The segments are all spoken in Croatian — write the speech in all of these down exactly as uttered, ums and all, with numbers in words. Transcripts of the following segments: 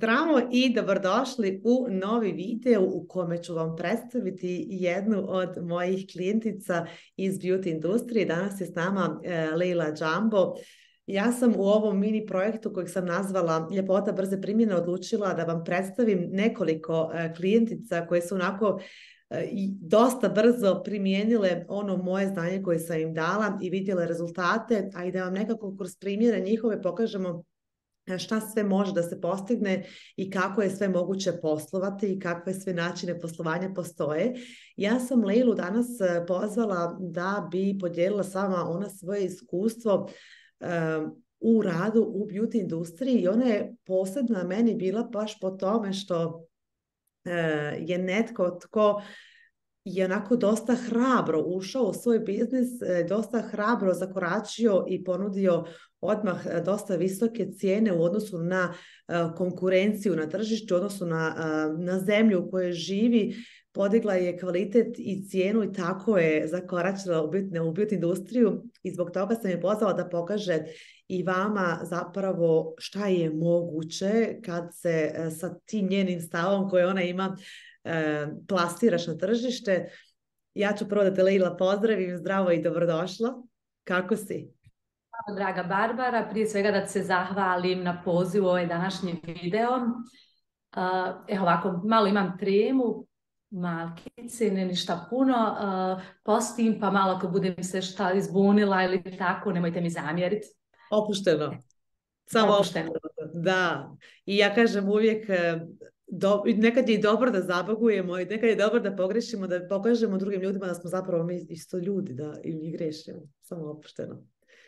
Zdravo i dobrodošli u novi video u kome ću vam predstaviti jednu od mojih klijentica iz beauty industrije. Danas je s nama e, Leila Džambo. Ja sam u ovom mini projektu kojeg sam nazvala Ljepota brze primjene odlučila da vam predstavim nekoliko e, klijentica koje su onako e, dosta brzo primijenile ono moje znanje koje sam im dala i vidjele rezultate, a i da vam nekako kroz primjere njihove pokažemo šta sve može da se postigne i kako je sve moguće poslovati i kakve sve načine poslovanja postoje. Ja sam Leilu danas pozvala da bi podijelila s vama ona svoje iskustvo um, u radu u beauty industriji i ona je posebna meni bila baš po tome što uh, je netko tko je onako dosta hrabro ušao u svoj biznis, dosta hrabro zakoračio i ponudio odmah dosta visoke cijene u odnosu na uh, konkurenciju na tržištu, u odnosu na, uh, na zemlju u kojoj živi, podigla je kvalitet i cijenu i tako je zakoračila u beauty industriju i zbog toga sam je pozvala da pokaže i vama zapravo šta je moguće kad se uh, sa tim njenim stavom koje ona ima E, plasiraš na tržište. Ja ću prvo da te, Leila, pozdravim, zdravo i dobrodošla. Kako si? Hvala, draga Barbara. Prije svega da se zahvalim na pozivu ovaj današnji video. Uh, evo ovako, malo imam tremu, malkice, ne ništa puno. Uh, postim, pa malo ako budem se šta izbunila ili tako, nemojte mi zamjeriti. Opušteno. Samo opušteno. opušteno. Da. I ja kažem uvijek... Do, nekad je i dobro da zabagujemo i nekad je dobro da pogrešimo, da pokažemo drugim ljudima da smo zapravo mi isto ljudi, da i mi grešimo, samo opušteno.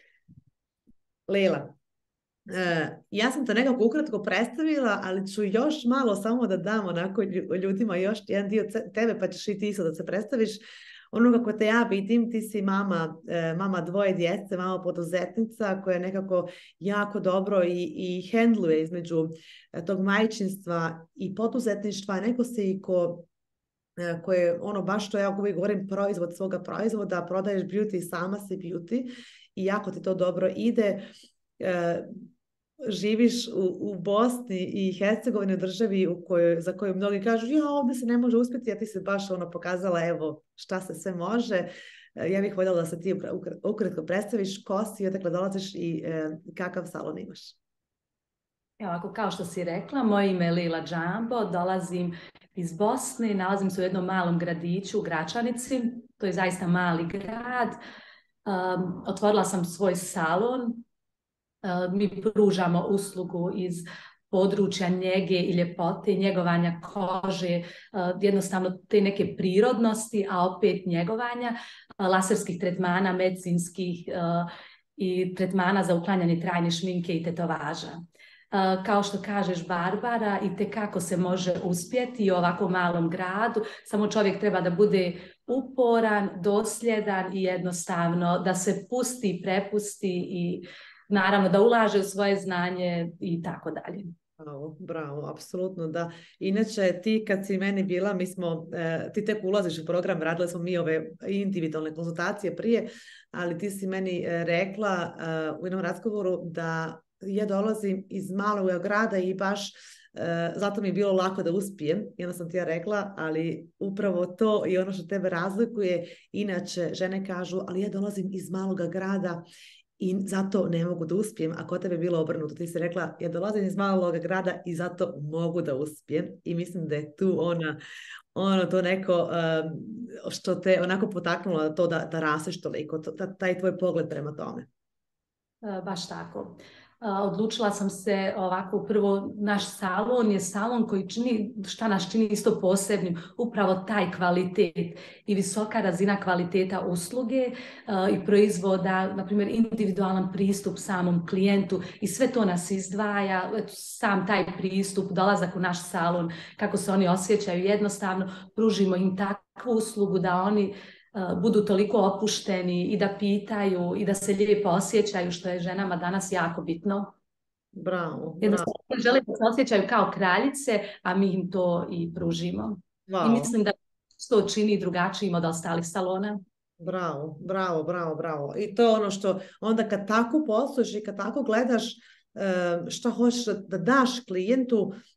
Leila, uh, ja sam te nekako ukratko predstavila, ali ću još malo samo da dam onako ljudima još jedan dio tebe, pa ćeš i ti isto da se predstaviš. Ono kako te ja vidim, ti si mama, e, mama dvoje djece, mama poduzetnica koja nekako jako dobro i, i hendluje između e, tog majčinstva i poduzetništva. Neko si i ko, e, koje ono baš što ja uvijek govorim, proizvod svoga proizvoda, prodaješ beauty i sama si beauty i jako ti to dobro ide. E, živiš u, u Bosni i Hercegovini, državi u kojoj, za koju mnogi kažu ja ovdje se ne može uspjeti, a ti se baš ono pokazala evo šta se sve može. Ja bih voljela da se ti ukratko predstaviš ko si, odakle dolaziš i e, kakav salon imaš. Evo ako kao što si rekla, moje ime je Leila Džambo, dolazim iz Bosne, nalazim se u jednom malom gradiću u Gračanici, to je zaista mali grad. Um, otvorila sam svoj salon. Mi pružamo uslugu iz područja njege i ljepote, njegovanja kože, jednostavno te neke prirodnosti, a opet njegovanja, laserskih tretmana, medicinskih i tretmana za uklanjanje trajne šminke i tetovaža. Kao što kažeš, Barbara, i tekako se može uspjeti u ovako malom gradu, samo čovjek treba da bude uporan, dosljedan i jednostavno da se pusti, prepusti i naravno da ulaže u svoje znanje i tako dalje. Bravo, bravo, apsolutno da. Inače ti kad si meni bila, mi smo, e, ti tek ulaziš u program, radili smo mi ove individualne konzultacije prije, ali ti si meni e, rekla e, u jednom razgovoru da ja dolazim iz malog grada i baš e, zato mi je bilo lako da uspijem. I onda sam ti ja rekla, ali upravo to i ono što tebe razlikuje. Inače žene kažu, ali ja dolazim iz malog grada i zato ne mogu da uspijem, a kod tebe je bilo obrnuto. Ti si rekla, ja dolazim iz malog grada i zato mogu da uspijem. I mislim da je tu ona, ono to neko um, što te onako potaknulo to da, da rasteš toliko, to, taj tvoj pogled prema tome. Baš tako. Odlučila sam se ovako, prvo naš salon je salon koji čini, šta nas čini isto posebnim, upravo taj kvalitet i visoka razina kvaliteta usluge uh, i proizvoda, na primjer individualan pristup samom klijentu i sve to nas izdvaja, sam taj pristup, dolazak u naš salon, kako se oni osjećaju, jednostavno pružimo im takvu uslugu da oni Uh, budu toliko opušteni i da pitaju i da se lijepo osjećaju, što je ženama danas jako bitno. Bravo, jednostavno žele da se osjećaju kao kraljice, a mi im to i pružimo. Wow. I mislim da to čini drugačijim od ostalih salona. Bravo, bravo, bravo, bravo. I to je ono što onda kad tako posluješ i kad tako gledaš šta hoćeš da daš klijentu,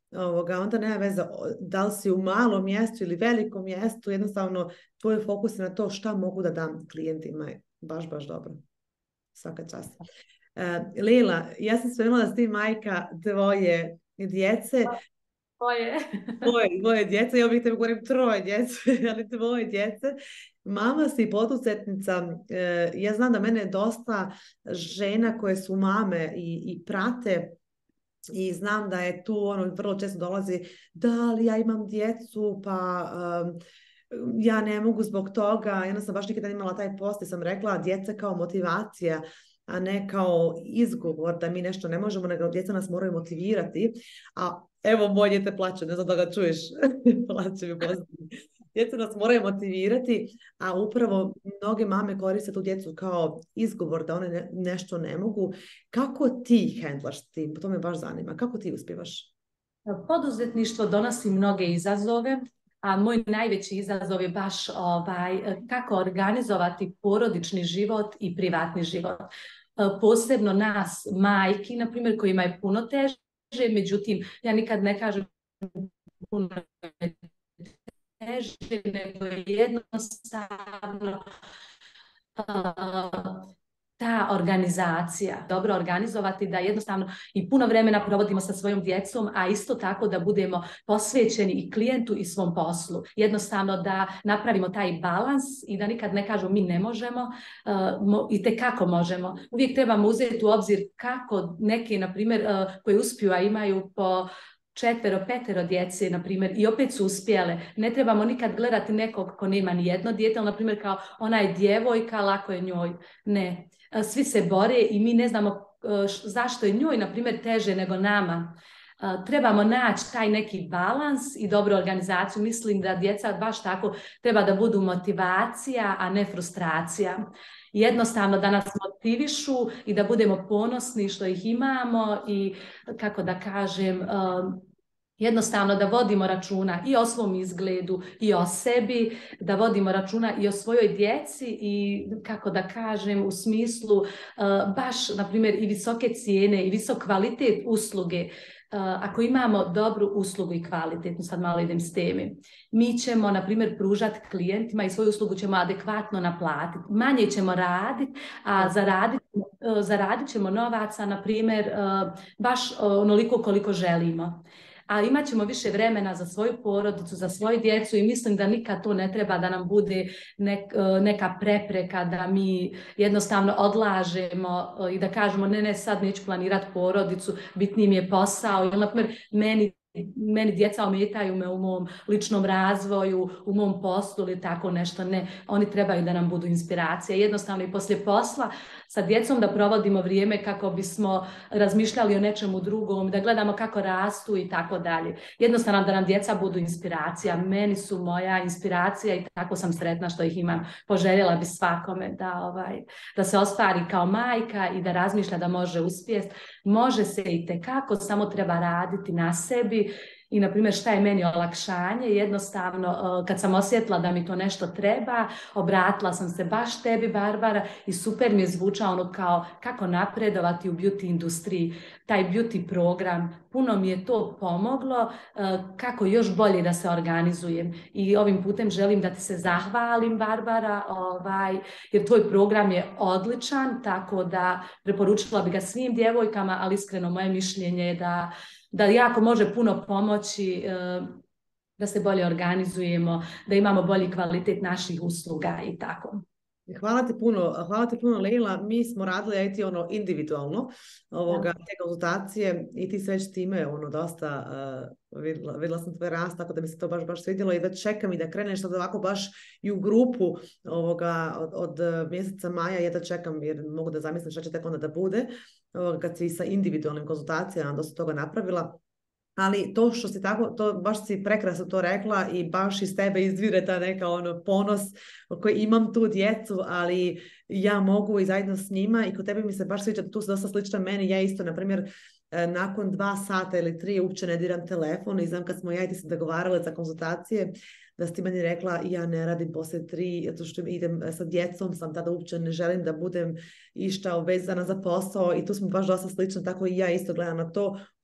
ovoga, onda nema veze da li si u malom mjestu ili velikom mjestu, jednostavno tvoj fokus je na to šta mogu da dam klijentima. Baš, baš dobro. Svaka čast. Uh, Lila, ja sam spomenula da si ti majka dvoje djece. Dvoje. Dvoje, dvoje djece, ja bih te govorim troje djece, ali dvoje djece. Mama si poduzetnica. Uh, ja znam da mene dosta žena koje su mame i, i prate i znam da je tu ono vrlo često dolazi da li ja imam djecu pa um, ja ne mogu zbog toga. Ja sam baš nikada imala taj post i sam rekla djeca kao motivacija, a ne kao izgovor da mi nešto ne možemo, nego djeca nas moraju motivirati. A evo moje dijete plaće, ne znam da ga čuješ, plaće mi pozitivno. Djeca nas moraju motivirati, a upravo mnoge mame koriste tu djecu kao izgovor da one ne, nešto ne mogu. Kako ti hendlaš tim? To me baš zanima. Kako ti uspijevaš? Poduzetništvo donosi mnoge izazove, a moj najveći izazov je baš ovaj, kako organizovati porodični život i privatni život. Posebno nas, majki, na primjer, kojima je puno teže, međutim, ja nikad ne kažem puno teže, nego jednostavno uh, ta organizacija, dobro organizovati, da jednostavno i puno vremena provodimo sa svojom djecom, a isto tako da budemo posvećeni i klijentu i svom poslu. Jednostavno da napravimo taj balans i da nikad ne kažemo mi ne možemo uh, mo, i tekako možemo. Uvijek trebamo uzeti u obzir kako neki, na primjer, uh, koji uspiju, a imaju po četvero, petero djece, na primjer, i opet su uspjele. Ne trebamo nikad gledati nekog ko nema ni jedno dijete, ali, na primjer, kao ona je djevojka, lako je njoj. Ne. Svi se bore i mi ne znamo zašto je njoj, na primjer, teže nego nama. Trebamo naći taj neki balans i dobru organizaciju. Mislim da djeca baš tako treba da budu motivacija, a ne frustracija. Jednostavno da nas motivišu i da budemo ponosni što ih imamo i, kako da kažem, jednostavno da vodimo računa i o svom izgledu i o sebi, da vodimo računa i o svojoj djeci i, kako da kažem, u smislu uh, baš, na primjer, i visoke cijene i visok kvalitet usluge. Uh, ako imamo dobru uslugu i kvalitetnu, sad malo idem s teme, mi ćemo, na primjer, pružati klijentima i svoju uslugu ćemo adekvatno naplatiti. Manje ćemo raditi, a zaradit, uh, zaradit ćemo novaca, na primjer, uh, baš uh, onoliko koliko želimo. A imat ćemo više vremena za svoju porodicu, za svoju djecu i mislim da nikad to ne treba da nam bude nek, neka prepreka da mi jednostavno odlažemo i da kažemo ne, ne, sad neću planirati porodicu, bitniji mi je posao. Ili, na primjer, meni meni djeca ometaju me u mom ličnom razvoju, u mom poslu ili tako nešto. Ne, oni trebaju da nam budu inspiracija. Jednostavno i poslije posla sa djecom da provodimo vrijeme kako bismo razmišljali o nečemu drugom, da gledamo kako rastu i tako dalje. Jednostavno da nam djeca budu inspiracija. Meni su moja inspiracija i tako sam sretna što ih imam. Poželjela bi svakome da, ovaj, da se ostvari kao majka i da razmišlja da može uspjeti. Može se i tekako, samo treba raditi na sebi. I, na primjer, šta je meni olakšanje? Jednostavno, kad sam osjetila da mi to nešto treba, obratila sam se baš tebi, Barbara, i super mi je zvučao ono kao kako napredovati u beauty industriji. Taj beauty program, puno mi je to pomoglo, kako još bolje da se organizujem. I ovim putem želim da ti se zahvalim, Barbara, ovaj, jer tvoj program je odličan, tako da preporučila bi ga svim djevojkama, ali iskreno moje mišljenje je da da jako može puno pomoći da se bolje organizujemo, da imamo bolji kvalitet naših usluga i tako. Hvala ti puno, hvala ti puno, Leila. Mi smo radili ja i ti ono individualno ovoga, te konzultacije i ti se već time ono dosta uh, vidjela, vidjela sam tvoj rast, tako da mi se to baš baš svidjelo i da čekam i da kreneš sad ovako baš i u grupu ovoga od, od mjeseca maja, ja da čekam jer mogu da zamislim šta će tek onda da bude ovoga, kad si sa individualnim konzultacijama dosta toga napravila. Ali to što si tako, to baš si prekrasno to rekla i baš iz tebe izvire ta neka ono ponos koji imam tu djecu, ali ja mogu i zajedno s njima i kod tebe mi se baš sviđa, tu se dosta slična meni, ja isto, na primjer, nakon dva sata ili tri uopće ne diram telefon i znam kad smo ja i ti se dogovarale za konzultacije, da si ti meni rekla ja ne radim poslije tri, zato što idem sa djecom, sam tada uopće ne želim da budem išta vezana za posao i tu smo baš dosta slično, tako i ja isto gledam na to.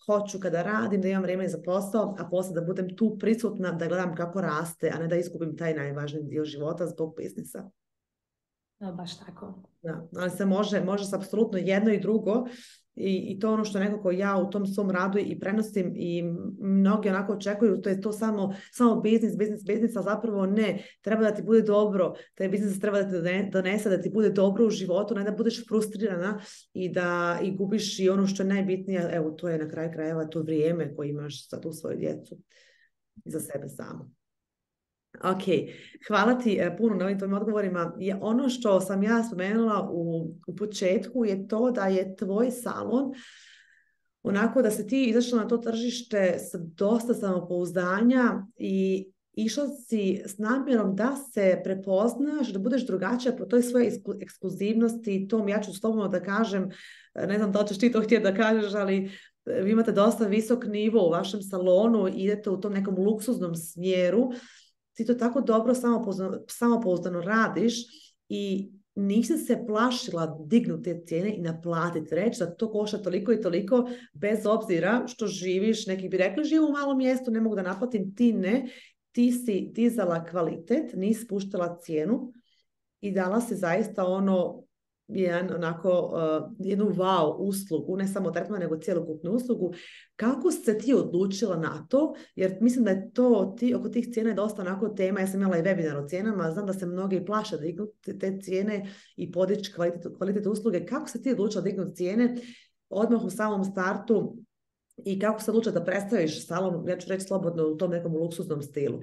hoću kada radim da imam vrijeme za posao, a posle da budem tu prisutna, da gledam kako raste, a ne da izgubim taj najvažniji dio života zbog biznisa. No, baš tako. Da, ali se može, može se apsolutno jedno i drugo i, i to ono što nekako ja u tom svom radu i prenosim i mnogi onako očekuju, to je to samo, samo biznis, biznis, biznis, a zapravo ne, treba da ti bude dobro, taj biznis treba da ti donese, da ti bude dobro u životu, ne da budeš frustrirana i da i gubiš i ono što je najbitnije, evo to je na kraju krajeva to vrijeme koje imaš za tu svoju djecu i za sebe samo. Ok, hvala ti puno na ovim tvojim odgovorima. Je ono što sam ja spomenula u, u početku je to da je tvoj salon onako da se ti izašla na to tržište sa dosta samopouzdanja i išla si s namjerom da se prepoznaš, da budeš drugačija po toj svojoj ekskluzivnosti, tom ja ću slobodno da kažem, ne znam da li ćeš ti to htjeti da kažeš, ali vi imate dosta visok nivo u vašem salonu i idete u tom nekom luksuznom smjeru. Ti to tako dobro samopouzdano, samopouzdano radiš i nisi se plašila dignuti te cijene i naplatiti, reći da to košta toliko i toliko, bez obzira što živiš, neki bi rekli živim u malom mjestu, ne mogu da naplatim, ti ne, ti si dizala kvalitet, nisi spuštala cijenu i dala si zaista ono, jedan, onako, uh, jednu wow uslugu, ne samo tretman, nego cijelokupnu uslugu. Kako se ti odlučila na to? Jer mislim da je to, ti, oko tih cijena je dosta onako tema, ja sam imala i webinar o cijenama, znam da se mnogi plaše da dignu te cijene i podići kvalitet, kvalitet usluge. Kako se ti odlučila dignuti cijene odmah u samom startu i kako se odlučila da predstaviš salon, ja ću reći slobodno, u tom nekom luksuznom stilu?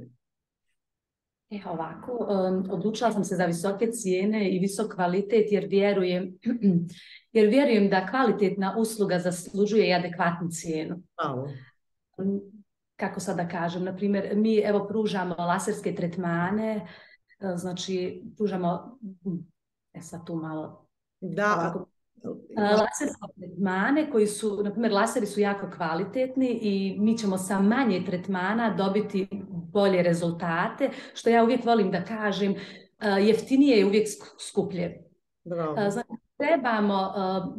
E, ovako, um, odlučila sam se za visoke cijene i visok kvalitet jer vjerujem, jer vjerujem da kvalitetna usluga zaslužuje i adekvatnu cijenu. Wow. Kako sad da kažem, na primjer, mi evo pružamo laserske tretmane, znači pružamo, e sad tu malo... Da, ovako, laserske tretmane koji su, na primjer, laseri su jako kvalitetni i mi ćemo sa manje tretmana dobiti bolje rezultate, što ja uvijek volim da kažem, jeftinije je uvijek skuplje. Bravo. Znači, trebamo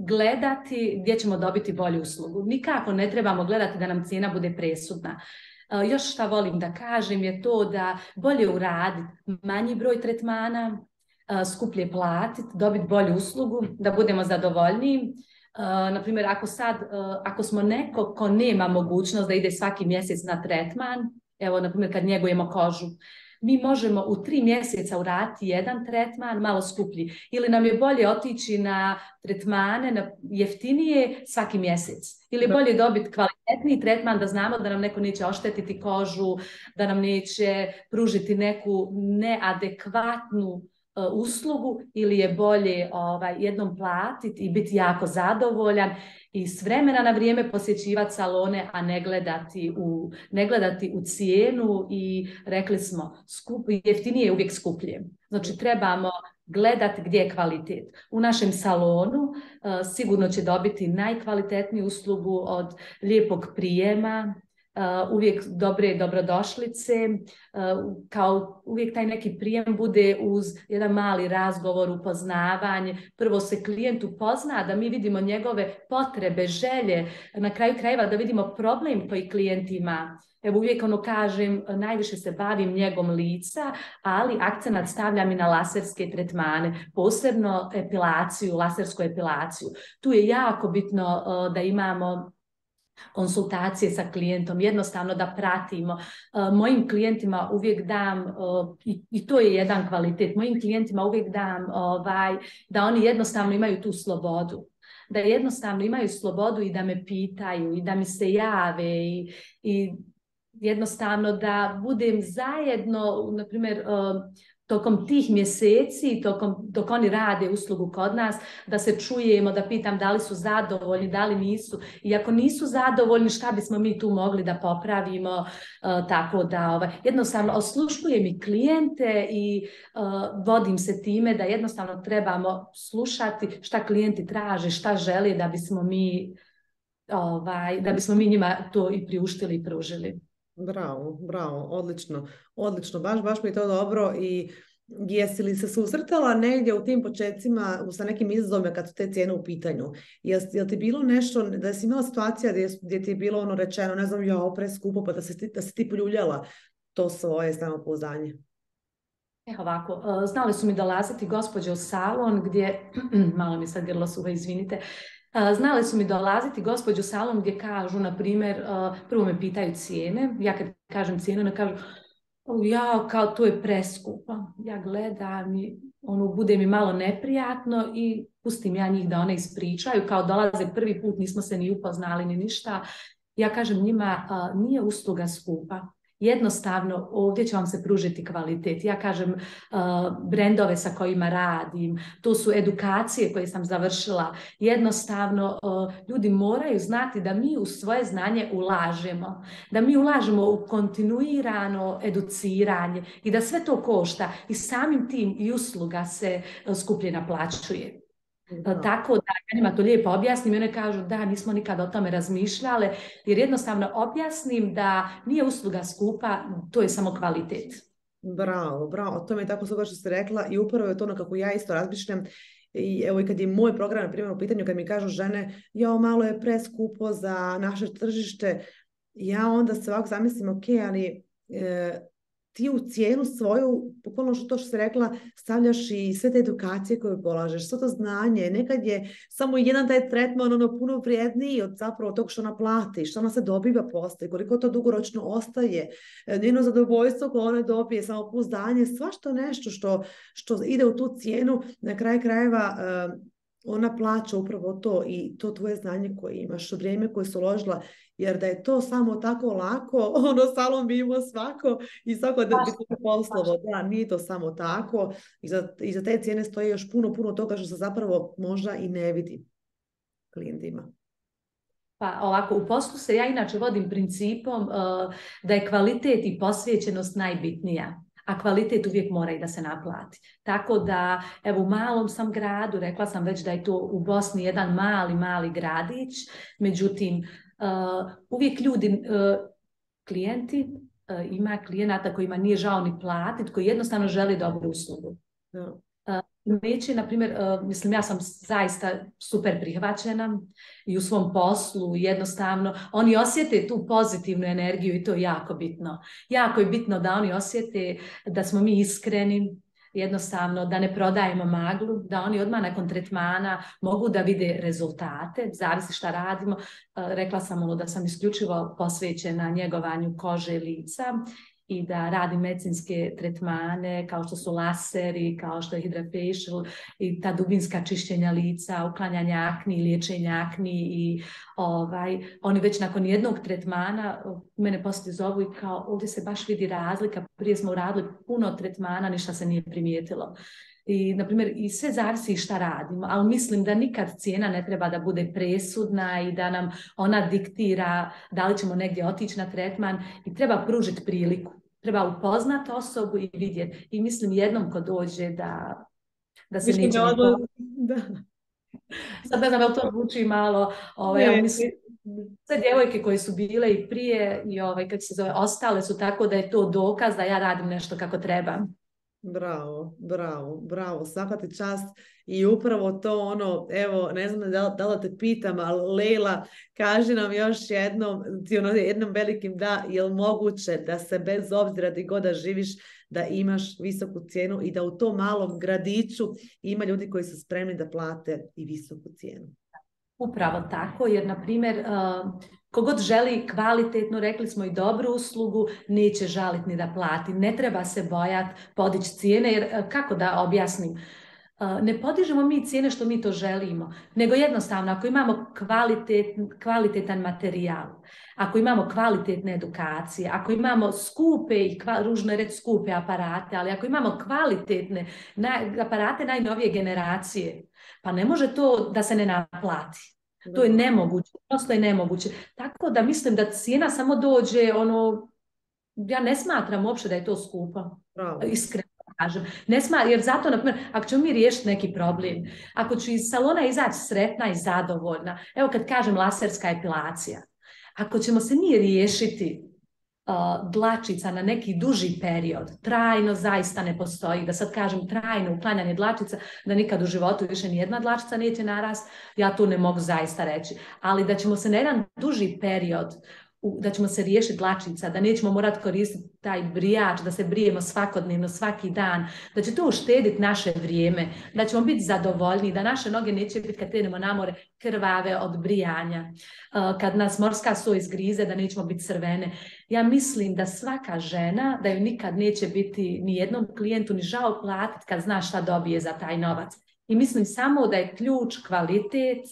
gledati gdje ćemo dobiti bolju uslugu. Nikako ne trebamo gledati da nam cijena bude presudna. Još šta volim da kažem je to da bolje uraditi manji broj tretmana, skuplje platiti, dobiti bolju uslugu, da budemo zadovoljniji. Uh, na primjer, ako sad, uh, ako smo neko ko nema mogućnost da ide svaki mjesec na tretman, evo, na primjer, kad njegujemo kožu, mi možemo u tri mjeseca uraditi jedan tretman, malo skuplji, ili nam je bolje otići na tretmane, na jeftinije svaki mjesec, ili bolje dobiti kvalitetniji tretman da znamo da nam neko neće oštetiti kožu, da nam neće pružiti neku neadekvatnu uslugu, ili je bolje ovaj, jednom platiti i biti jako zadovoljan i s vremena na vrijeme posjećivati salone, a ne gledati u, ne gledati u cijenu i rekli smo, skup, jeftinije je uvijek skuplje. Znači trebamo gledati gdje je kvalitet. U našem salonu uh, sigurno će dobiti najkvalitetniju uslugu od lijepog prijema, Uh, uvijek dobre dobrodošlice, uh, kao uvijek taj neki prijem bude uz jedan mali razgovor, upoznavanje. Prvo se klijent upozna, da mi vidimo njegove potrebe, želje, na kraju krajeva da vidimo problem koji klijent ima. Evo uvijek ono kažem, najviše se bavim njegom lica, ali akcenat stavljam i na laserske tretmane, posebno epilaciju, lasersku epilaciju. Tu je jako bitno uh, da imamo konsultacije sa klijentom, jednostavno da pratimo. Uh, mojim klijentima uvijek dam, uh, i, i to je jedan kvalitet, mojim klijentima uvijek dam ovaj, da oni jednostavno imaju tu slobodu. Da jednostavno imaju slobodu i da me pitaju i da mi se jave i, i jednostavno da budem zajedno, na primjer, uh, tokom tih mjeseci, tokom, dok oni rade uslugu kod nas, da se čujemo, da pitam da li su zadovoljni, da li nisu. I ako nisu zadovoljni, šta bismo mi tu mogli da popravimo, uh, tako da ovaj, jednostavno osluškujem i klijente i uh, vodim se time da jednostavno trebamo slušati šta klijenti traže, šta žele da bismo mi, ovaj, da bismo mi njima to i priuštili i pružili. Bravo, bravo, odlično, odlično, baš, baš mi je to dobro i jesi li se susretala negdje u tim početcima sa nekim izazovima kad su te cijene u pitanju? Jel, jel ti bilo nešto, da si imala situacija gdje, gdje ti je bilo ono rečeno, ne znam, ja, preskupo, pa da se, da se ti poljuljala to svoje samopouzdanje? E, ovako, znali su mi dolaziti gospođe u salon gdje, malo mi sad grlo suho, izvinite, znali su mi dolaziti gospođe u salon gdje kažu, na primjer, prvo me pitaju cijene, ja kad kažem cijenu, ne kažu, ja, kao to je preskupo. Ja gledam i ono, bude mi malo neprijatno i pustim ja njih da one ispričaju, kao dolaze prvi put, nismo se ni upoznali ni ništa. Ja kažem njima, nije usluga skupa. Jednostavno, ovdje će vam se pružiti kvalitet. Ja kažem, uh, brendove sa kojima radim, to su edukacije koje sam završila. Jednostavno, uh, ljudi moraju znati da mi u svoje znanje ulažemo, da mi ulažemo u kontinuirano educiranje i da sve to košta i samim tim i usluga se uh, skuplje naplaćuje. Da. Tako da ja njima to lijepo objasnim i one kažu da nismo nikad o tome razmišljale, jer jednostavno objasnim da nije usluga skupa, to je samo kvalitet. Bravo, bravo, to mi je tako super što ste rekla i upravo je to ono kako ja isto razmišljam. I evo i kad je moj program na primjer u pitanju, kad mi kažu žene, jo, malo je preskupo za naše tržište, ja onda se ovako zamislim, ok, ali e, ti u cijenu svoju, bukvalno što to što si rekla, stavljaš i sve te edukacije koje polažeš, sve to znanje. Nekad je samo jedan taj tretman ono puno vrijedniji od zapravo tog što ona plati, što ona se dobiva poslije, koliko to dugoročno ostaje, njeno zadovoljstvo koje ona dobije, samopouzdanje, svašta nešto što, što ide u tu cijenu, na kraju krajeva ona plaća upravo to i to tvoje znanje koje imaš, vrijeme koje su uložila, jer da je to samo tako lako, ono salon bi imao svako i svako da bi to poslovo, da, nije to samo tako i za, i za te cijene stoji još puno, puno toga što se zapravo možda i ne vidi klijentima. Pa ovako, u poslu se ja inače vodim principom uh, da je kvalitet i posvećenost najbitnija. A kvalitet uvijek mora i da se naplati. Tako da, evo, u malom sam gradu, rekla sam već da je to u Bosni jedan mali, mali gradić, međutim, uh, uvijek ljudi, uh, klijenti, uh, ima klijenata kojima nije žao ni platiti, koji jednostavno žele dobru uslugu. Da. Neće, na primjer, uh, mislim, ja sam zaista super prihvaćena i u svom poslu jednostavno, oni osjete tu pozitivnu energiju i to je jako bitno. Jako je bitno da oni osjete da smo mi iskreni, jednostavno da ne prodajemo maglu, da oni odmah nakon tretmana mogu da vide rezultate, zavisi šta radimo. Uh, rekla sam ono da sam isključivo posvećena njegovanju kože i lica i da radim medicinske tretmane kao što su laseri, kao što je HydraFacial i ta dubinska čišćenja lica, uklanjanje akni, liječenja akni i ovaj, oni već nakon jednog tretmana mene poslije zovu i kao ovdje se baš vidi razlika, prije smo uradili puno tretmana, ništa se nije primijetilo. I, na primjer, i sve zavisi šta radimo, ali mislim da nikad cijena ne treba da bude presudna i da nam ona diktira da li ćemo negdje otići na tretman i treba pružiti priliku. Treba upoznati osobu i vidjeti. I mislim jednom ko dođe da, da se neće neko... Da. Sad ne znam, ali to zvuči malo... Ovaj, ja mislim, sve djevojke koje su bile i prije i ovaj, kako se zove, ostale su tako da je to dokaz da ja radim nešto kako treba. Bravo, bravo, bravo, svaka ti čast i upravo to ono, evo, ne znam da, da li te pitam, ali Lejla, kaži nam još jednom, ti ono jednom velikim da, je li moguće da se bez obzira di god da živiš, da imaš visoku cijenu i da u tom malom gradiću ima ljudi koji su spremni da plate i visoku cijenu? Upravo tako, jer na primjer, uh, kogod želi kvalitetno, rekli smo i dobru uslugu, neće žaliti ni da plati. Ne treba se bojati podići cijene, jer uh, kako da objasnim? Uh, ne podižemo mi cijene što mi to želimo, nego jednostavno ako imamo kvalitet, kvalitetan materijal, ako imamo kvalitetne edukacije, ako imamo skupe i kva, ružno je reći skupe aparate, ali ako imamo kvalitetne naj, aparate najnovije generacije, pa ne može to da se ne naplati. To je nemoguće, prosto je nemoguće. Tako da mislim da cijena samo dođe, ono, ja ne smatram uopće da je to skupo. Bravo. Iskreno kažem. Ne smatram, jer zato, na primjer, ako ćemo mi riješiti neki problem, ako ću iz salona izaći sretna i zadovoljna, evo kad kažem laserska epilacija, ako ćemo se mi riješiti dlačica na neki duži period, trajno zaista ne postoji. Da sad kažem trajno uklanjanje dlačica, da nikad u životu više nijedna dlačica neće narast, ja tu ne mogu zaista reći. Ali da ćemo se na jedan duži period, da ćemo se riješiti dlačica, da nećemo morati koristiti taj brijač, da se brijemo svakodnevno, svaki dan, da će to uštediti naše vrijeme, da ćemo biti zadovoljni, da naše noge neće biti kad krenemo na more krvave od brijanja, kad nas morska so izgrize, da nećemo biti crvene. Ja mislim da svaka žena, da ju nikad neće biti ni jednom klijentu ni žao platiti kad zna šta dobije za taj novac. I mislim samo da je ključ kvalitet.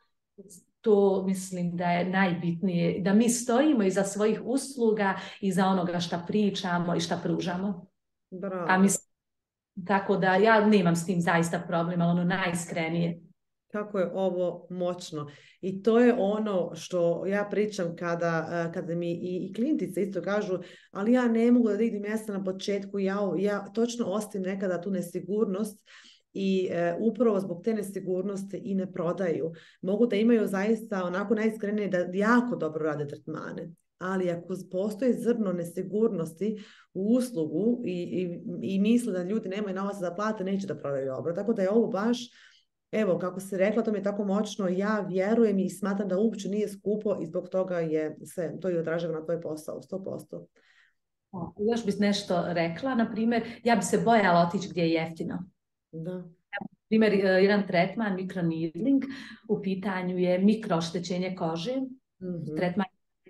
To mislim da je najbitnije, da mi stojimo iza svojih usluga, iza onoga šta pričamo i šta pružamo. Bravo. A mislim, tako da ja nemam s tim zaista problem, ali ono najiskrenije. Kako je ovo moćno. I to je ono što ja pričam kada, kada mi i, i klijentice isto kažu, ali ja ne mogu da dignem mjesta na početku, ja, ja točno ostavim nekada tu nesigurnost. I e, upravo zbog te nesigurnosti i ne prodaju. Mogu da imaju zaista onako najiskrenije da jako dobro rade tretmane. Ali ako postoji zrno nesigurnosti u uslugu i, i, i misle da ljudi nemaju novaca da plate, neće da prodaju dobro. Tako da je ovo baš, evo kako se rekla, to mi je tako moćno, ja vjerujem i smatram da uopće nije skupo i zbog toga je sve, to i odražava na tvoj posao, sto posto. O, još bih nešto rekla, na primjer, ja bi se bojala otići gdje je jeftino. Da. Primjer, jedan tretman mikroneedling, u pitanju je mikroštećenje kože. Mm-hmm. Tretman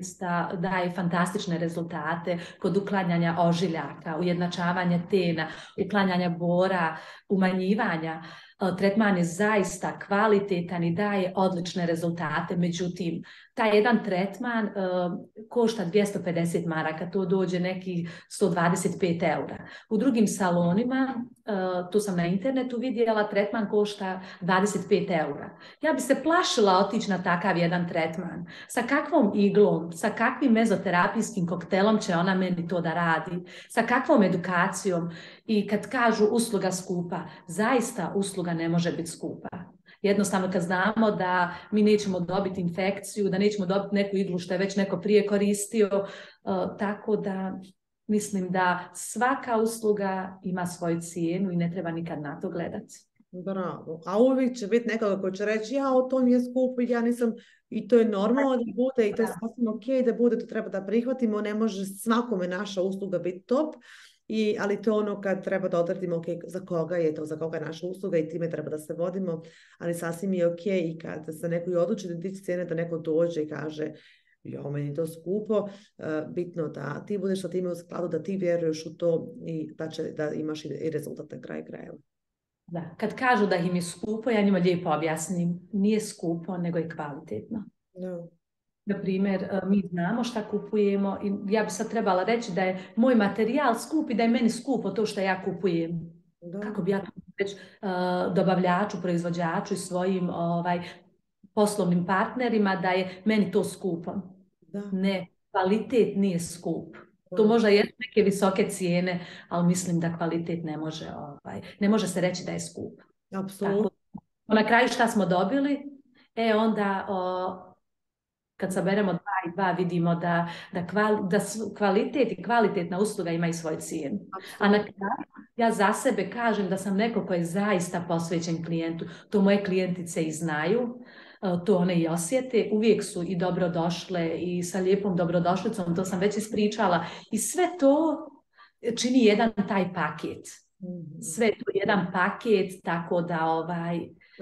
daje fantastične rezultate kod uklanjanja ožiljaka, ujednačavanja tena, uklanjanja bora, umanjivanja. Tretman je zaista kvalitetan i daje odlične rezultate. Međutim, taj jedan tretman uh, košta dvjesto pedeset maraka, to dođe neki sto dvadeset pet eura. U drugim salonima, uh, tu sam na internetu vidjela, tretman košta dvadeset pet eura. Ja bi se plašila otići na takav jedan tretman. Sa kakvom iglom, sa kakvim mezoterapijskim koktelom će ona meni to da radi, sa kakvom edukacijom. I kad kažu usluga skupa, zaista usluga ne može biti skupa. Jednostavno kad znamo da mi nećemo dobiti infekciju, da nećemo dobiti neku iglu što je već neko prije koristio, uh, tako da mislim da svaka usluga ima svoju cijenu i ne treba nikad na to gledati. Bravo. A uvijek će biti nekoga ko će reći ja, to mi je skupo, ja nisam, i to je normalno da bude i to je sasvim ok da bude, to treba da prihvatimo, ne može svakome naša usluga biti top. I, ali to je ono kad treba da odredimo okay, za koga je to, za koga je naša usluga i time treba da se vodimo, ali sasvim je ok i kad se neko i odluči da dići cijene, da neko dođe i kaže jo, meni je to skupo, uh, bitno da ti budeš sa time u skladu, da ti vjeruješ u to i da, će, da imaš i, i rezultat na kraju krajeva. Da, kad kažu da im je skupo, ja njima lijepo objasnim, nije skupo, nego je kvalitetno. No. Na primjer, mi znamo šta kupujemo i ja bi sad trebala reći da je moj materijal skup i da je meni skupo to što ja kupujem. Da. Kako bi ja to reći uh, dobavljaču, proizvođaču i svojim ovaj, poslovnim partnerima da je meni to skupo. Da. Ne, kvalitet nije skup. Da. To možda je neke visoke cijene, ali mislim da kvalitet ne može, ovaj, ne može se reći da je skup. Apsolutno. Na kraju šta smo dobili? E onda... O, kad saberemo dva i dva vidimo da, da, kvali, da kvalitet i kvalitetna usluga ima i svoju cijenu. A na kraju ja za sebe kažem da sam neko ko je zaista posvećen klijentu. To moje klijentice i znaju, to one i osjete. Uvijek su i dobrodošle i sa lijepom dobrodošlicom, to sam već ispričala. I sve to čini jedan taj paket. Sve to jedan paket, tako da ovaj...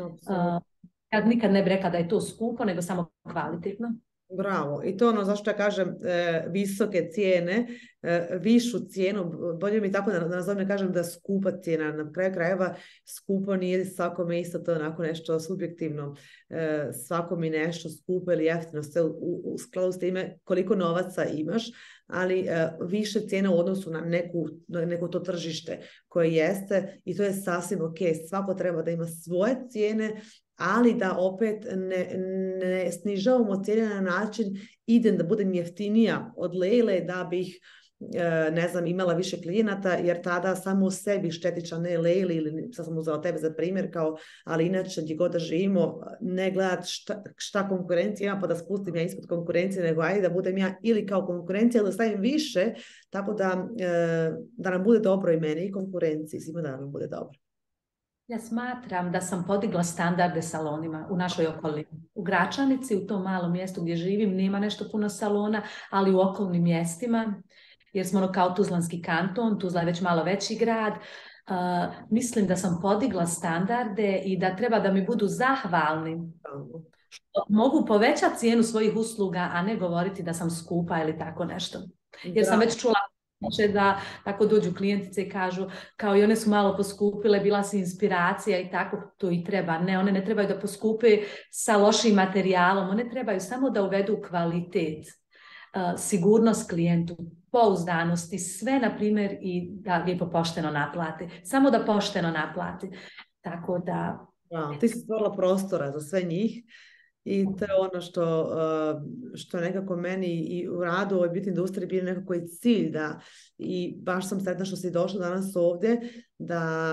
Uh, ja nikad ne bi rekla da je to skupo, nego samo kvalitetno. Bravo. I to ono zašto ja kažem e, visoke cijene, e, višu cijenu, bolje mi tako da nazovem, kažem da skupa cijena. Na kraju krajeva skupo nije svakome isto, to onako nešto subjektivno. E, svakome nešto skupo ili jeftino, sve u, u skladu s time koliko novaca imaš, ali e, više cijena u odnosu na neku, na neko to tržište koje jeste i to je sasvim ok. Svako treba da ima svoje cijene, ali da opet ne, ne snižavamo cijene na način idem da budem jeftinija od Lejle da bih ne znam, imala više klijenata, jer tada samo u sebi štetića, ne Lejli, ili sad sam uzela tebe za primjer, kao, ali inače gdje god da živimo, ne gledat šta, šta konkurencija ima, pa da spustim ja ispod konkurencije, nego ajde da budem ja ili kao konkurencija, ili da stavim više, tako da, da nam bude dobro i meni i konkurenciji, svima da nam bude dobro. Ja smatram da sam podigla standarde salonima u našoj okolini. U Gračanici, u tom malom mjestu gdje živim, nema nešto puno salona, ali u okolnim mjestima, jer smo ono kao Tuzlanski kanton, Tuzla je već malo veći grad, uh, mislim da sam podigla standarde i da treba da mi budu zahvalni. Što mogu povećati cijenu svojih usluga, a ne govoriti da sam skupa ili tako nešto. Jer sam već čula da tako dođu klijentice i kažu kao i one su malo poskupile, bila si inspiracija i tako, to i treba. Ne, one ne trebaju da poskupe sa lošim materijalom, one trebaju samo da uvedu kvalitet, uh, sigurnost klijentu, pouzdanosti, sve na primjer i da lijepo pošteno naplate. Samo da pošteno naplate. Tako da... Wow, ti si stvorila prostora za sve njih. I to je ono što, što nekako meni i u radu u ovoj beauty industriji bio nekako i cilj da, i baš sam sretna što si došla danas ovdje, da,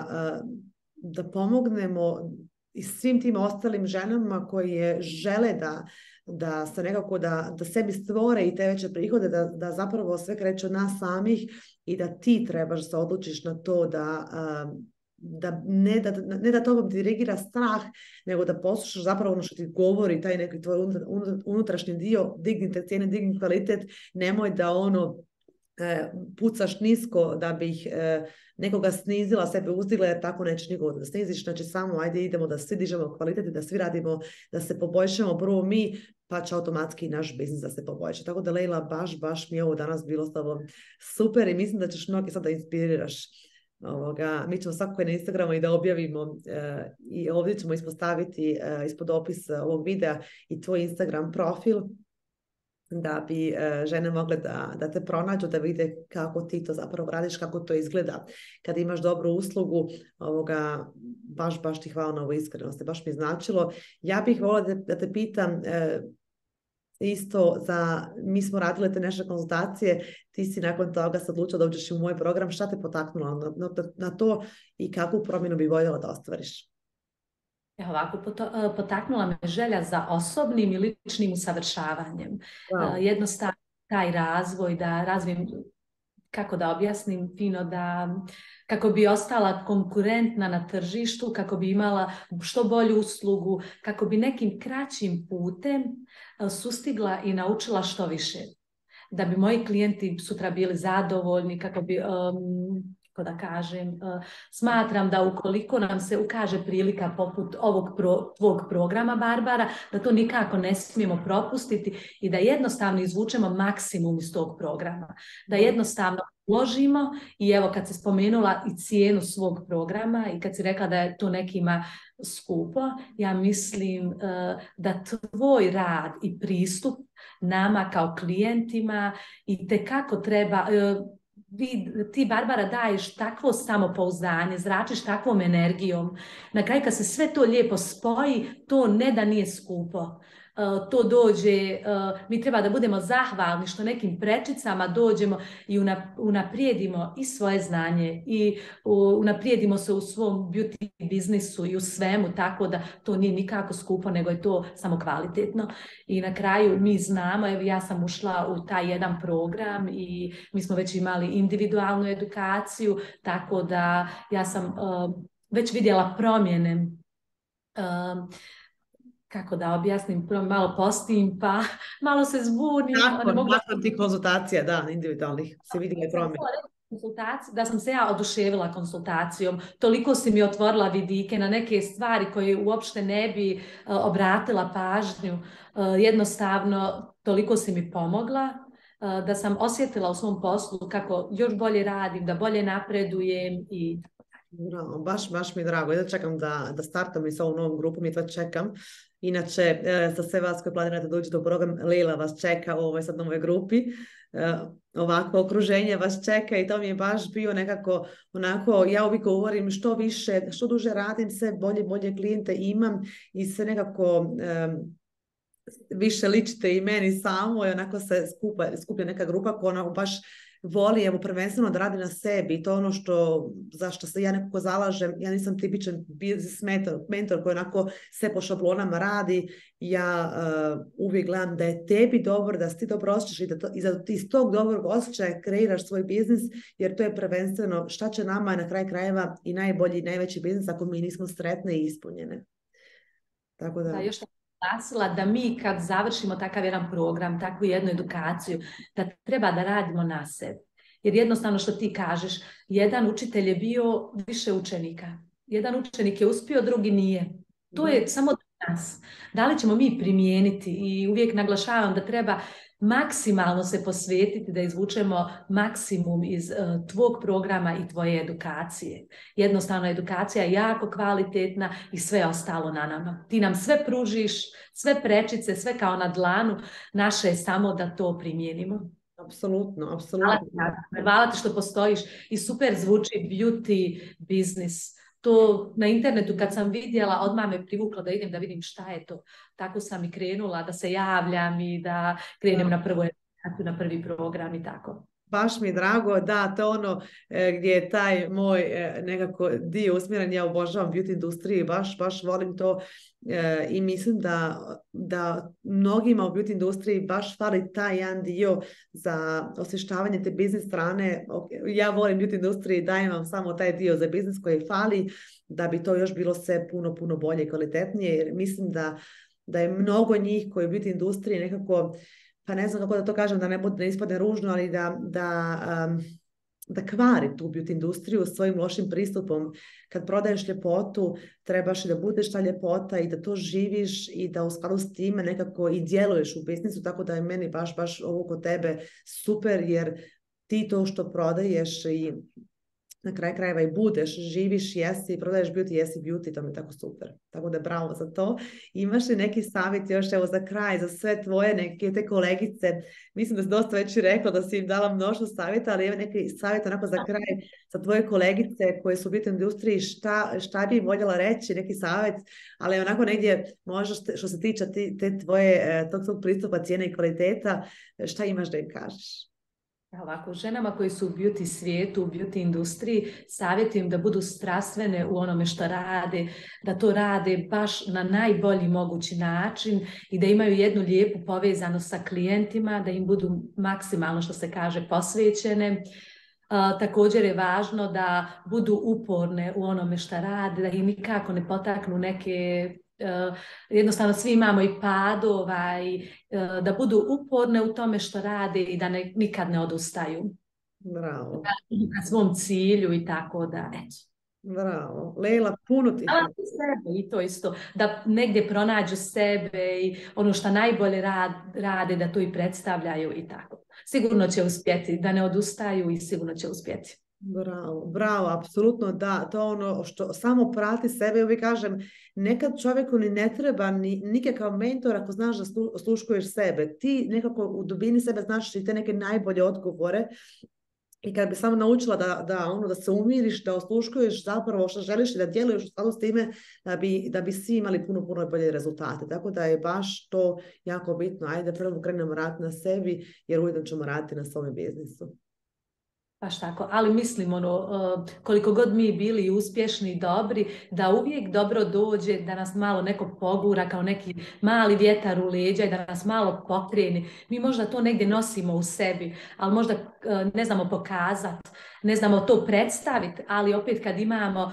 da pomognemo i svim tim ostalim ženama koje žele da, da se nekako da, da sebi stvore i te veće prihode, da, da zapravo sve kreće od nas samih i da ti trebaš se odlučiš na to da da ne da, ne da tobom dirigira strah, nego da poslušaš zapravo ono što ti govori, taj neki tvoj unutrašnji dio, dignite cijene, digni kvalitet, nemoj da ono e, pucaš nisko da bih e, nekoga snizila, sebe uzdigla, jer tako neće nikoga da sniziš, znači samo ajde idemo da svi dižemo kvalitet i da svi radimo, da se poboljšamo prvo mi, pa će automatski naš biznis da se poboljša. Tako da Lejla, baš, baš mi je ovo danas bilo s tobom super i mislim da ćeš mnogi sad da inspiriraš. Ovoga, mi ćemo svakako na Instagramu i da objavimo uh, i ovdje ćemo ispostaviti uh, ispod opisa ovog videa i tvoj Instagram profil da bi uh, žene mogle da, da te pronađu, da vide kako ti to zapravo radiš, kako to izgleda kad imaš dobru uslugu. Ovoga, baš, baš ti hvala na ovoj iskrenosti, baš mi značilo. Ja bih volila da, da te pitam uh, isto za, mi smo radile te naše konzultacije, ti si nakon toga se odlučila da uđeš u moj program, šta te potaknulo na, na, na to i kakvu promjenu bi voljela da ostvariš? Evo ovako, potaknula me želja za osobnim i ličnim usavršavanjem. Wow. Jednostavno taj razvoj, da razvijem, kako da objasnim fino, da kako bi ostala konkurentna na tržištu, kako bi imala što bolju uslugu, kako bi nekim kraćim putem sustigla i naučila što više. Da bi moji klijenti sutra bili zadovoljni, kako bi... Um, da kažem, uh, smatram da ukoliko nam se ukaže prilika poput ovog pro, tvog programa, Barbara, da to nikako ne smijemo propustiti i da jednostavno izvučemo maksimum iz tog programa. Da jednostavno uložimo i evo kad si spomenula i cijenu svog programa i kad si rekla da je to nekima skupo, ja mislim uh, da tvoj rad i pristup nama kao klijentima i tekako treba... Uh, Vi, ti, Barbara, daješ takvo samopouzdanje, zračiš takvom energijom. Na kraju kad se sve to lijepo spoji, to ne da nije skupo. Uh, to dođe, uh, mi treba da budemo zahvalni što nekim prečicama dođemo i unaprijedimo i svoje znanje i uh, unaprijedimo se u svom beauty biznisu i u svemu, tako da to nije nikako skupo, nego je to samo kvalitetno. I na kraju mi znamo, evo ja sam ušla u taj jedan program i mi smo već imali individualnu edukaciju, tako da ja sam uh, već vidjela promjene. Uh, kako da objasnim, malo postim, pa malo se zbunim. Nakon, mogla... nakon tih konzultacija, da, individualnih, se vidi je promjena. Da sam se ja oduševila konsultacijom, toliko si mi otvorila vidike na neke stvari koje uopšte ne bi uh, obratila pažnju. Uh, jednostavno, toliko si mi pomogla uh, da sam osjetila u svom poslu kako još bolje radim, da bolje napredujem i... Bravo, baš, baš mi je drago. Ja čekam da, da startam i sa ovom novom grupom i to čekam. Inače, e, za sve vas koji planirate da uđete u program, Lejla vas čeka u ovoj sad novoj grupi. E, ovako okruženje vas čeka i to mi je baš bio nekako onako, ja uvijek govorim što više, što duže radim, sve bolje, bolje klijente imam i sve nekako... E, više ličite i meni samo i onako se skupa, skuplja neka grupa koja onako baš voli, evo, prvenstveno da radi na sebi i to ono što, zašto se ja nekako zalažem. Ja nisam tipičan business mentor, mentor koji onako sve po šablonama radi. Ja uh, uvijek gledam da je tebi dobro, da si ti dobro osjećaš i da to, iz iz tog dobrog osjećaja kreiraš svoj biznis, jer to je prvenstveno šta će nama na kraj krajeva i najbolji i najveći biznis ako mi nismo sretne i ispunjene. Tako da... Da, još sam naglasila da mi kad završimo takav jedan program, takvu jednu edukaciju, da treba da radimo na sebi. Jer jednostavno što ti kažeš, jedan učitelj je bio više učenika. Jedan učenik je uspio, drugi nije. To je samo do nas. Da li ćemo mi primijeniti i uvijek naglašavam da treba maksimalno se posvetiti da izvučemo maksimum iz uh, tvog programa i tvoje edukacije. Jednostavno, edukacija je jako kvalitetna i sve ostalo na nama. Ti nam sve pružiš, sve prečice, sve kao na dlanu, naše je samo da to primijenimo. Apsolutno, apsolutno. Hvala ti što postojiš i super zvuči beauty business. To na internetu kad sam vidjela, odmah me privuklo da idem da vidim šta je to. Tako sam i krenula da se javljam i da krenem na prvu edukaciju, na prvi program i tako. Baš mi je drago, da, to ono e, gdje je taj moj e, nekako dio usmjeren, ja obožavam beauty industriji, baš, baš volim to e, i mislim da, da mnogima u beauty industriji baš fali taj jedan dio za osvještavanje te biznis strane. Ja volim beauty industriji, dajem vam samo taj dio za biznis koji fali, da bi to još bilo sve puno, puno bolje i kvalitetnije, jer mislim da, da je mnogo njih koji u beauty industriji nekako, pa ne znam kako da to kažem, da ne, bude, ne ispadne ružno, ali da, da, um, da kvari tu beauty industriju svojim lošim pristupom. Kad prodaješ ljepotu, trebaš i da budeš ta ljepota i da to živiš i da u skladu s time nekako i djeluješ u biznisu, tako da je meni baš, baš ovo kod tebe super, jer ti to što prodaješ i na kraj krajeva i budeš, živiš, jesi, prodaješ beauty, jesi beauty, to mi je tako super. Tako da bravo za to. Imaš li neki savjet još evo za kraj, za sve tvoje neke te kolegice? Mislim da si dosta već i rekla da si im dala mnoštvo savjeta, ali evo neki savjet onako za kraj za tvoje kolegice koje su u beauty industriji, šta, šta bi voljela reći, neki savjet, ali onako negdje možda što se tiče te tvoje, tog svog pristupa, cijene i kvaliteta, šta imaš da im kažeš? Ovako, ženama koji su u beauty svijetu, u beauty industriji, savjetujem da budu strastvene u onome što rade, da to rade baš na najbolji mogući način i da imaju jednu lijepu povezanost sa klijentima, da im budu maksimalno, što se kaže, posvećene. Uh, također je važno da budu uporne u onome što rade, da ih nikako ne potaknu neke... Uh, jednostavno svi imamo i padova i uh, da budu uporne u tome što rade i da ne, nikad ne odustaju. Bravo. Da idu ka svom cilju i tako da, eto. Bravo. Lejla, puno ti hvala. Sebe i to isto, da negdje pronađu sebe i ono što najbolje rad, rade, da to i predstavljaju i tako. Sigurno će uspjeti, da ne odustaju i sigurno će uspjeti. Bravo, bravo, apsolutno da, to ono što samo prati sebe, uvijek kažem, nekad čovjeku ni ne treba ni nikakav mentor ako znaš da osluškuješ sebe, ti nekako u dubini sebe znaš i te neke najbolje odgovore i kad bi samo naučila da, da, ono, da se umiriš, da osluškuješ zapravo što želiš i da djeluješ u skladu s time da bi, da bi svi imali puno, puno bolje rezultate, tako da je baš to jako bitno, ajde prvo krenemo raditi na sebi jer ujedno ćemo raditi na svom biznisu. Baš tako, ali mislim ono, koliko god mi bili uspješni i dobri, da uvijek dobro dođe, da nas malo neko pogura kao neki mali vjetar u leđa i da nas malo pokreni. Mi možda to negdje nosimo u sebi, ali možda ne znamo pokazati, ne znamo to predstaviti, ali opet kad imamo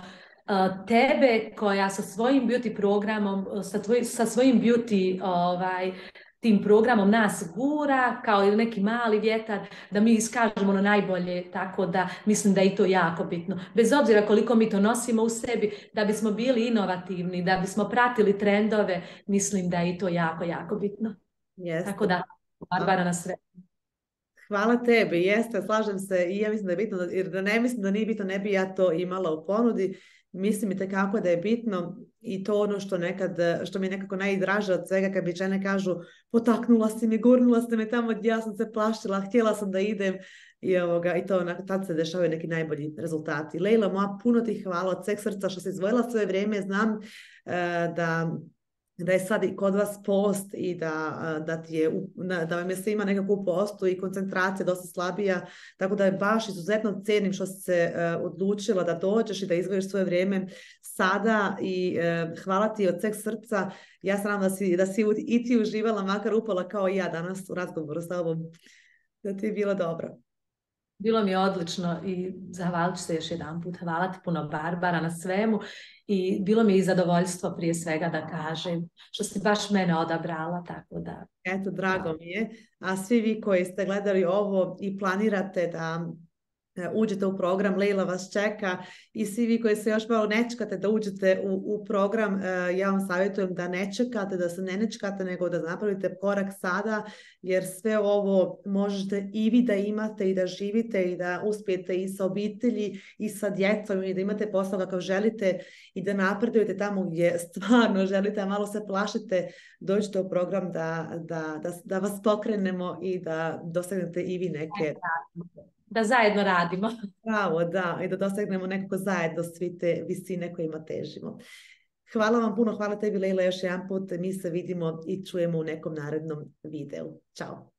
tebe koja sa svojim beauty programom, sa, tvoj, sa svojim beauty ovaj, tim programom nas gura, kao ili neki mali vjetar, da mi iskažemo ono najbolje, tako da mislim da je i to jako bitno. Bez obzira koliko mi to nosimo u sebi, da bismo bili inovativni, da bismo pratili trendove, mislim da je i to jako, jako bitno. Jeste. Tako da, Barbara na sve. Hvala tebi, jeste, slažem se i ja mislim da je bitno, jer da ne mislim da nije bitno, ne bi ja to imala u ponudi. Mislim i tekako da je bitno i to ono što nekad, što mi je nekako najdraže od svega kad bi žene kažu potaknula si me, gurnula si me tamo gdje ja sam se plašila, htjela sam da idem i, ovoga, i to tad se dešavaju neki najbolji rezultati. Lejla, moja puno ti hvala od sveg srca što si izdvojila svoje vrijeme, znam uh, da da je sad i kod vas post i da, da, ti je, da vam je svima nekako u postu i koncentracija dosta slabija, tako da je baš izuzetno cenim što si se uh, odlučila da dođeš i da izdvojiš svoje vrijeme sada i uh, hvala ti od sveg srca. Ja sam da si, da si i ti uživala, makar upala kao i ja danas u razgovoru s tobom, da ti je bilo dobro. Bilo mi je odlično i zahvalit ću se još jedan put. Hvala ti puno, Barbara, na svemu i bilo mi je i zadovoljstvo prije svega da kažem što si baš mene odabrala, tako da... Eto, drago mi je. A svi vi koji ste gledali ovo i planirate da uđete u program, Leila vas čeka i svi vi koji se još malo ne čekate da uđete u, u program, ja vam savjetujem da ne čekate, da se ne nečekate, nego da napravite korak sada, jer sve ovo možete i vi da imate i da živite i da uspijete i sa obitelji i sa djecom i da imate posao kakav želite i da napredujete tamo gdje stvarno želite, a malo se plašite, dođite u program da, da, da, da vas pokrenemo i da dosegnete i vi neke... Da zajedno radimo. Bravo, da, i da dosegnemo nekako zajedno svi te visine kojima težimo. Hvala vam puno, hvala tebi Leila još jedan put, mi se vidimo i čujemo u nekom narednom videu. Ćao.